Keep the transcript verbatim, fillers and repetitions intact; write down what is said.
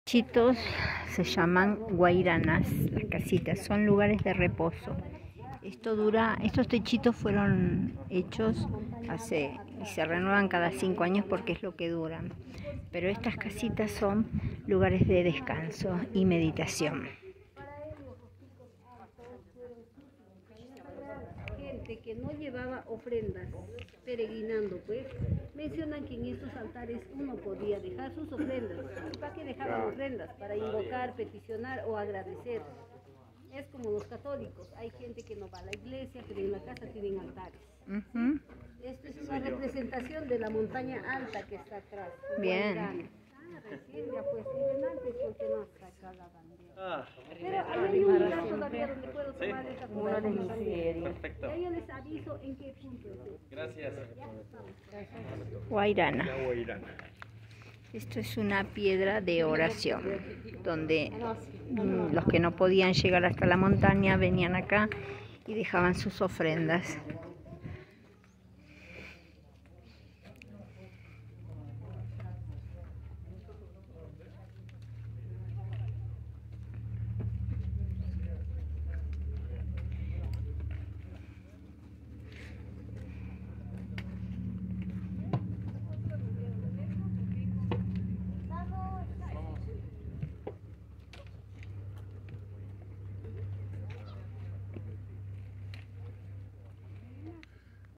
Chitos se llaman guairanas, las casitas, son lugares de reposo. Esto dura, estos techitos fueron hechos hace y se renuevan cada cinco años porque es lo que duran. Pero estas casitas son lugares de descanso y meditación. Gente que no llevaba ofrendas, peregrinando, pues, mencionan que en estos altares uno podía dejar sus ofrendas. ¿Y para qué dejaban ofrendas? Para invocar, peticionar o agradecer. Es como los católicos, hay gente que no va a la iglesia, pero en la casa tienen altares. Uh-huh. Esto es una representación de la montaña alta que está atrás. Bien. Ah, recién ya pues, miren antes porque no está acá la bandera. Ah, pero ahí hay un lugar todavía donde puedo tomar ¿sí? Esa fotografía. Perfecto. Ya yo les aviso en qué punto es. Gracias. Guairana. Esto es una piedra de oración, donde mm, los que no podían llegar hasta la montaña venían acá y dejaban sus ofrendas.